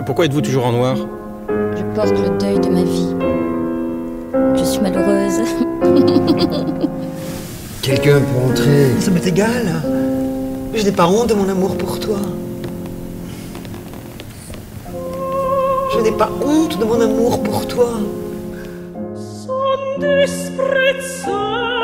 Pourquoi êtes-vous toujours en noir? Je porte le deuil de ma vie. Je suis malheureuse. Quelqu'un peut entrer. Ça m'est égal. Je n'ai pas honte de mon amour pour toi. Je n'ai pas honte de mon amour pour toi. Son disprezzo